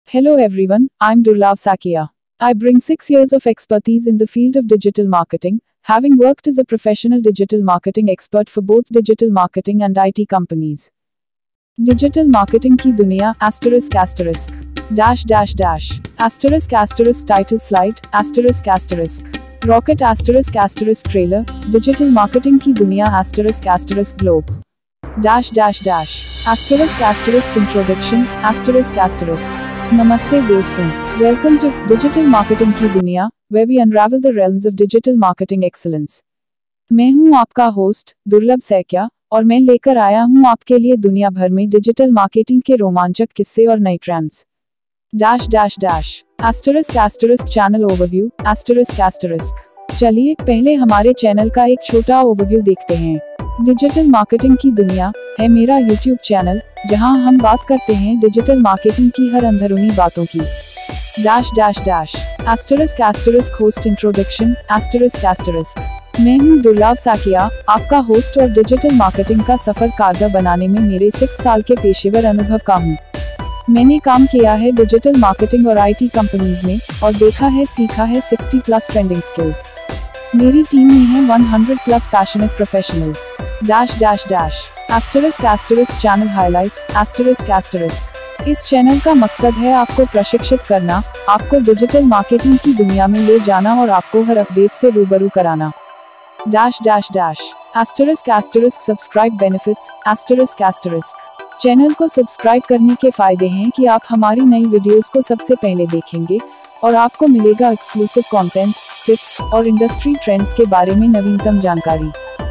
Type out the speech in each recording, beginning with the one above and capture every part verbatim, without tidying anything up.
Hello everyone, I'm Durlav Sakia. I bring six years of expertise in the field of digital marketing, having worked as a professional digital marketing expert for both digital marketing and I T companies. Digital marketing की दुनिया asterisk asterisk dash dash dash asterisk asterisk title slide asterisk asterisk rocket asterisk asterisk trailer digital marketing की दुनिया asterisk asterisk globe dash dash dash asterisk asterisk introduction asterisk asterisk Namaste दोस्तों, welcome to Digital Marketing की दुनिया, where we unravel the realms of digital marketing excellence. मैं हूं आपका host दुर्लभ सैकिया और मैं लेकर आया हूं आपके लिए दुनिया भर में डिजिटल मार्केटिंग के रोमांचक किस्से और नई trends. Dash dash dash asterisk asterisk channel overview asterisk asterisk चलिए पहले हमारे चैनल का एक छोटा ओवरव्यू देखते हैं. डिजिटल मार्केटिंग की दुनिया है मेरा यूट्यूब चैनल जहां हम बात करते हैं डिजिटल मार्केटिंग की हर अंदरूनी बातों की. Dash dash dash asterisk asterisk host introduction asterisk asterisk मैं हूं दुर्लभ साकिया, आपका होस्ट और डिजिटल मार्केटिंग का सफर कारगर बनाने में मेरे सिक्स साल के पेशेवर अनुभव का हूं. मैंने काम किया है डिजिटल मार्केटिंग और आईटी कंपनीज में और देखा है सीखा है सिक्सटी प्लस ट्रेंडिंग स्किल्स. मेरी टीम में है one hundred plus passionate professionals. Dash dash dash asterisk asterisk channel highlights asterisk asterisk इस चैनल का मकसद है आपको प्रशिक्षित करना, आपको डिजिटल मार्केटिंग की दुनिया में ले जाना और आपको हर अपडेट से रूबरू कराना. Dash dash dash asterisk asterisk subscribe benefits asterisk asterisk channel को सब्सक्राइब करने के फायदे हैं कि आप हमारी नई वीडियोस को सबसे पहले देखेंगे और आपको मिलेगा एक्सक्लूसिव कंटेंट, टिप्स और इंडस्ट्री ट्रेंड्स के बारे में नवीनतम जानकारी.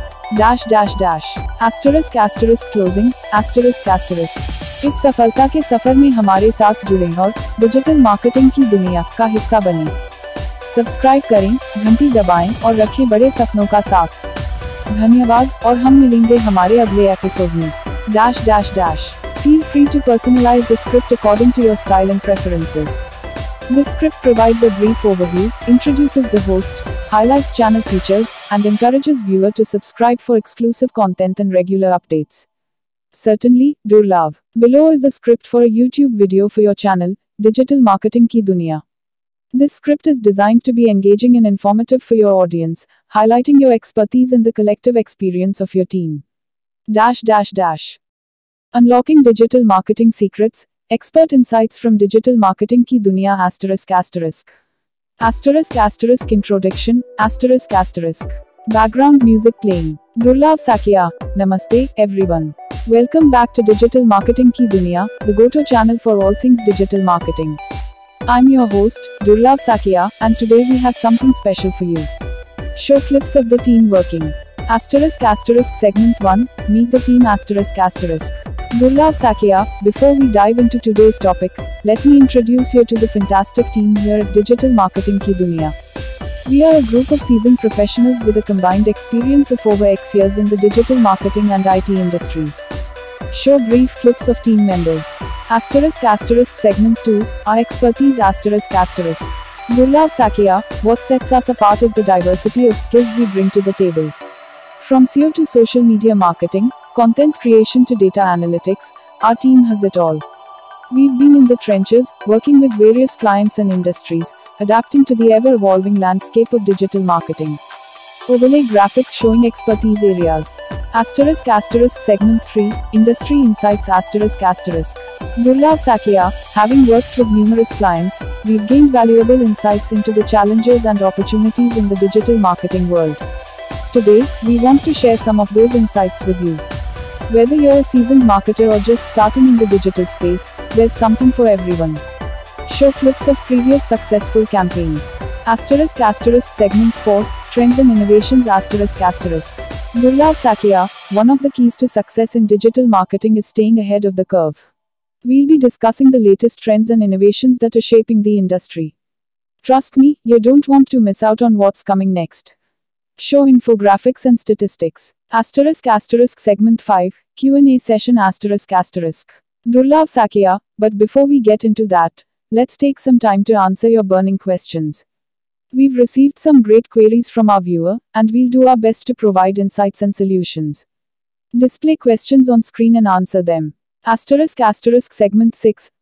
Dash dash dash asterisk asterisk closing asterisk asterisk इस सफलता के सफर में हमारे साथ जुड़ें और डिजिटल मार्केटिंग की दुनिया का हिस्सा बनें. सब्सक्राइब करें, घंटी दबाएं और रखें बड़े सपनों का साथ. धन्यवाद और हम मिलेंगे हमारे अगले एपिसोड में. Dash dash dash feel free to personalise the script according to your style and preferences. This script provides a brief overview, introduces the host, highlights channel features, and encourages viewer to subscribe for exclusive content and regular updates. Certainly, Durlav. Below is a script for a YouTube video for your channel, Digital Marketing Ki Duniya. This script is designed to be engaging and informative for your audience, highlighting your expertise and the collective experience of your team. Dash dash dash. Unlocking digital marketing secrets, expert insights from digital marketing की दुनिया asterisk asterisk asterisk asterisk introduction asterisk asterisk background music playing. Durlav Sakia. Namaste everyone. Welcome back to Digital Marketing की दुनिया, the go-to channel for all things digital marketing. I'm your host Durlav Sakia and today we have something special for you. Show clips of the team working. Asterisk asterisk segment one. Meet the team asterisk asterisk. Durlav Sakia. Before we dive into today's topic, let me introduce you to the fantastic team here at Digital Marketing Ki Duniya. We are a group of seasoned professionals with a combined experience of over X years in the digital marketing and I T industries. Show brief clips of team members. Asterisk asterisk segment two. Our expertise asterisk asterisk. Durlav Sakia. What sets us apart is the diversity of skills we bring to the table. From S E O to social media marketing, content creation to data analytics, our team has it all. We've been in the trenches, working with various clients and industries, adapting to the ever-evolving landscape of digital marketing. Overlay graphics showing expertise areas. Asterisk asterisk segment three, industry insights asterisk asterisk. Durlav Sakia. Having worked with numerous clients, we've gained valuable insights into the challenges and opportunities in the digital marketing world. Today, we want to share some of those insights with you. Whether you're a seasoned marketer or just starting in the digital space, there's something for everyone. Show clips of previous successful campaigns. Asterisk asterisk segment four, trends and innovations asterisk asterisk. Durlav Sakia. One of the keys to success in digital marketing is staying ahead of the curve. We'll be discussing the latest trends and innovations that are shaping the industry. Trust me, you don't want to miss out on what's coming next. Show infographics and statistics. Asterisk asterisk segment five, Q and A session asterisk asterisk. Durlav Sakia. But before we get into that, let's take some time to answer your burning questions. We've received some great queries from our viewer, and we'll do our best to provide insights and solutions. Display questions on screen and answer them. Asterisk asterisk segment six,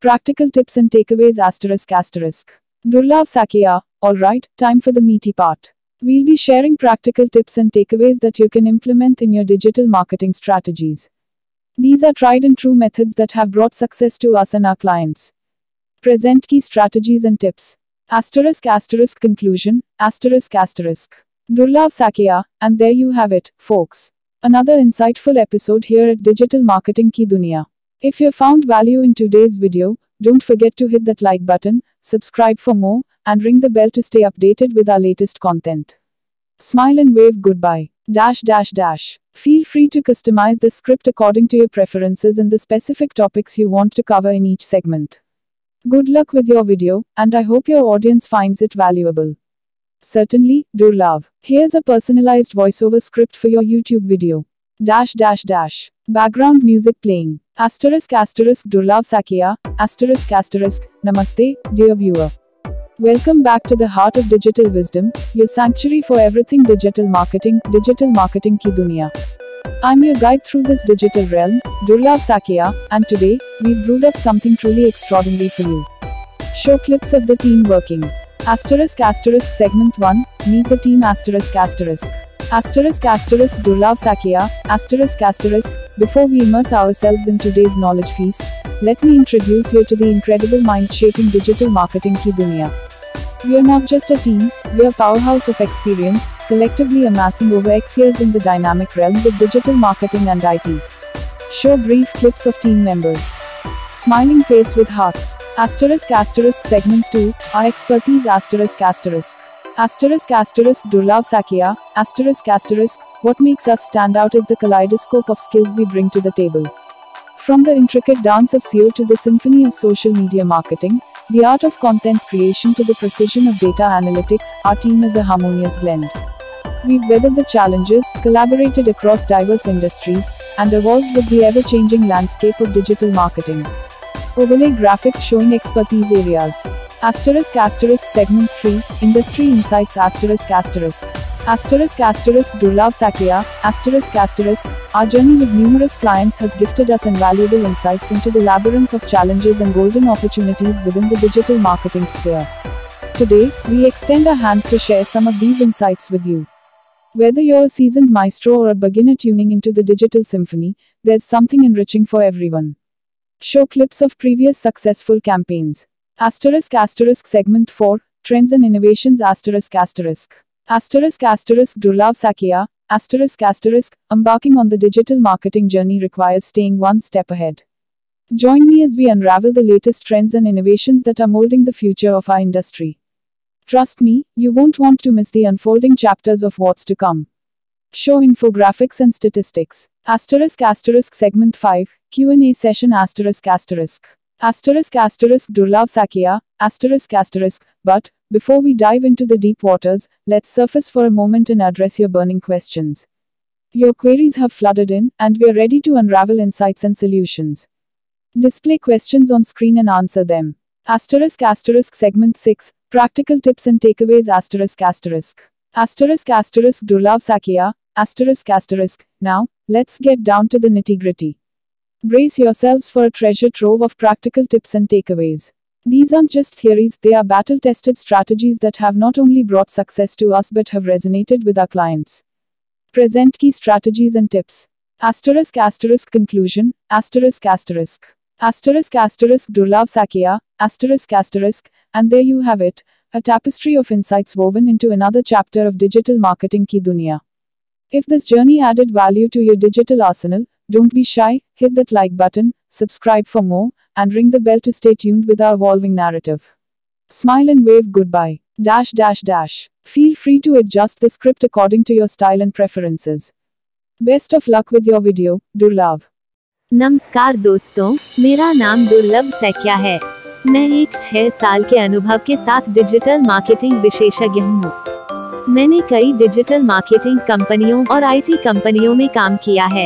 Practical tips and takeaways asterisk asterisk. Durlav Sakia. Alright, time for the meaty part. We'll be sharing practical tips and takeaways that you can implement in your digital marketing strategies. These are tried and true methods that have brought success to us and our clients. Present key strategies and tips. Asterisk asterisk conclusion, asterisk asterisk. Durlav Sakia, and there you have it, folks. Another insightful episode here at Digital Marketing Ki Duniya. If you found value in today's video, don't forget to hit that like button, subscribe for more, and ring the bell to stay updated with our latest content. Smile and wave goodbye. Dash dash dash. Feel free to customize the script according to your preferences and the specific topics you want to cover in each segment. Good luck with your video, and I hope your audience finds it valuable. Certainly, Durlav. Here's a personalized voiceover script for your YouTube video. Dash dash dash. Background music playing. Asterisk asterisk Durlav Sakia, asterisk asterisk, Namaste, dear viewer. Welcome back to the heart of digital wisdom, your sanctuary for everything digital marketing, Digital Marketing Ki Duniya. I'm your guide through this digital realm, Durlav Sakia, and today, we've brewed up something truly extraordinary for you. Show clips of the team working. Asterisk asterisk segment one, meet the team asterisk asterisk. Asterisk asterisk Durlav Sakia, asterisk asterisk, before we immerse ourselves in today's knowledge feast, let me introduce you to the incredible minds shaping Digital Marketing Ki Duniya. We are not just a team, we are a powerhouse of experience, collectively amassing over X years in the dynamic realms of digital marketing and I T. Show brief clips of team members. Smiling face with hearts. Asterisk asterisk segment two, our expertise asterisk asterisk. Asterisk asterisk Durlav Sakia, asterisk asterisk, what makes us stand out is the kaleidoscope of skills we bring to the table. From the intricate dance of S E O to the symphony of social media marketing, the art of content creation to the precision of data analytics, our team is a harmonious blend. We've weathered the challenges, collaborated across diverse industries, and evolved with the ever-changing landscape of digital marketing. Overlay graphics showing expertise areas. Asterisk asterisk segment three, industry insights asterisk asterisk. Asterisk asterisk Durlav Sakia, asterisk asterisk, our journey with numerous clients has gifted us invaluable insights into the labyrinth of challenges and golden opportunities within the digital marketing sphere. Today, we extend our hands to share some of these insights with you. Whether you're a seasoned maestro or a beginner tuning into the digital symphony, there's something enriching for everyone. Show clips of previous successful campaigns. Asterisk asterisk segment four, trends and innovations asterisk asterisk. Asterisk asterisk Durlav Sakia, asterisk asterisk, embarking on the digital marketing journey requires staying one step ahead. Join me as we unravel the latest trends and innovations that are molding the future of our industry. Trust me, you won't want to miss the unfolding chapters of what's to come. Show infographics and statistics. Asterisk asterisk segment five, Q and A session asterisk asterisk. Asterisk asterisk Durlav Sakia, asterisk asterisk, but, before we dive into the deep waters, let's surface for a moment and address your burning questions. Your queries have flooded in, and we're ready to unravel insights and solutions. Display questions on screen and answer them. Asterisk asterisk segment six, practical tips and takeaways asterisk asterisk. Asterisk asterisk Durlav Sakia, asterisk asterisk, now, let's get down to the nitty-gritty. Brace yourselves for a treasure trove of practical tips and takeaways. These aren't just theories, they are battle-tested strategies that have not only brought success to us but have resonated with our clients. Present key strategies and tips. Asterisk asterisk conclusion, asterisk asterisk. Asterisk asterisk Durlav Sakia, asterisk asterisk, and there you have it, a tapestry of insights woven into another chapter of Digital Marketing Ki Duniya. If this journey added value to your digital arsenal, don't be shy, hit that like button, subscribe for more, and ring the bell to stay tuned with our evolving narrative. Smile and wave goodbye. Dash dash dash. Feel free to adjust the script according to your style and preferences. Best of luck with your video, Durlav. नमस्कार दोस्तों, मेरा नाम दुर्लभ सैकिया है। मैं एक छह साल के अनुभव के साथ डिजिटल मार्केटिंग विशेषज्ञ हूँ। मैंने कई डिजिटल मार्केटिंग कंपनियों और आईटी कंपनियों में काम किया है।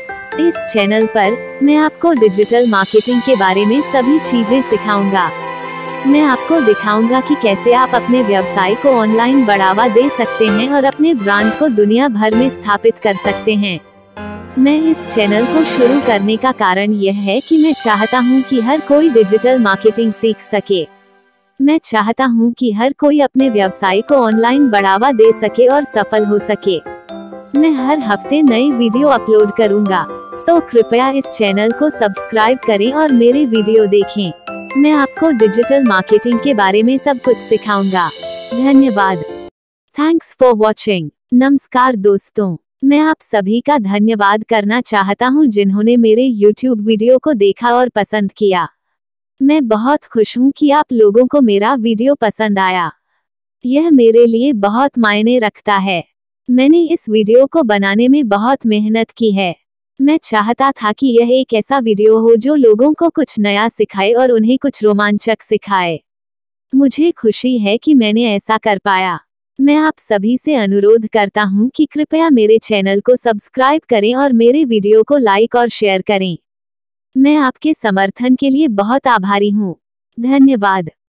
इस चैनल पर मैं आपको डिजिटल मार्केटिंग के बारे में सभी चीजें सिखाऊंगा। मैं आपको दिखाऊंगा कि कैसे आप अपने व्यवसाय को ऑनलाइन बढ़ावा दे सकते हैं और अपने ब्रांड को दुनिया भर में स्थापित कर सकते हैं। मैं इस चैनल को शुरू करने का कारण यह है कि मैं चाहता हूँ कि हर कोई डिजिटल मार्केटिंग सीख सके। मैं चाहता हूँ कि हर कोई अपने व्यवसाय को ऑनलाइन बढ़ावा दे सके और सफल हो सके। मैं हर हफ्ते नई वीडियो अपलोड करूँगा, तो कृपया इस चैनल को सब्सक्राइब करें और मेरे वीडियो देखें। मैं आपको डिजिटल मार्केटिंग के बारे में सब कुछ सिखाऊंगा। धन्यवाद। Thanks for watching. नमस्कार दोस्तों, मैं आप सभी का धन्यवाद करना चाहता हूं जिन्होंने मेरे यूट्यूब वीडियो को देखा और पसंद किया। मैं बहुत खुश हूं कि आप लोगों को मेरा वीडियो पसंद आया। यह मेरे लिए बहुत मायने रखता है। मैंने इस वीडियो को बनाने में बहुत मेहनत की है। मैं चाहता था कि यह एक ऐसा वीडियो हो जो लोगों को कुछ नया सिखाए और उन्हें कुछ रोमांचक सिखाए। मुझे खुशी है कि मैंने ऐसा कर पाया। मैं आप सभी से अनुरोध करता हूं कि कृपया मेरे चैनल को सब्सक्राइब करें और मेरे वीडियो को लाइक और शेयर करें। मैं आपके समर्थन के लिए बहुत आभारी हूं। धन्यवाद।